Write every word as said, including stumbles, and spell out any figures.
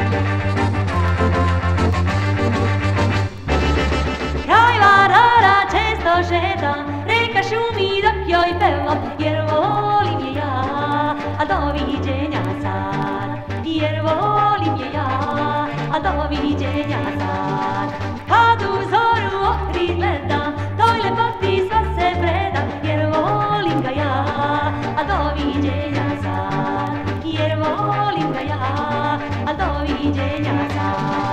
Kraj Varara često šetam, reka šumi dok joj pevam, jer volim je ja, a doviđenja sad. Jer volim je ja, a doviđenja sad. Kad u zoru okrit gledam, toj lepoti sva se predam, jer volim ga ja, a doviđenja sad. Jer volim ga ja, a doviđenja sad.